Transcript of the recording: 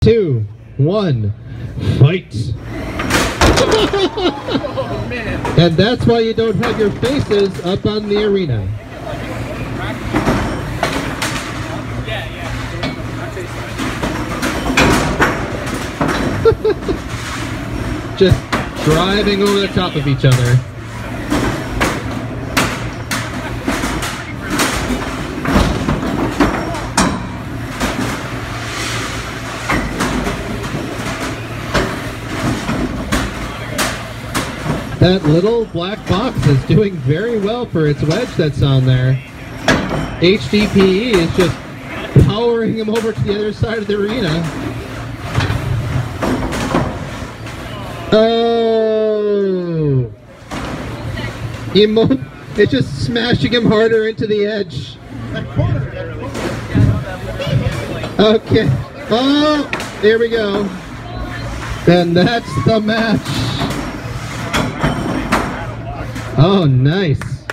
2, 1, fight! Oh, man. And that's why you don't have your faces up on the arena. Just driving over the top of each other. That little black box is doing very well for its wedge that's on there. HDPE is just powering him over to the other side of the arena. Oh! It's just smashing him harder into the edge. Okay. Oh! There we go. And that's the match. Oh, nice.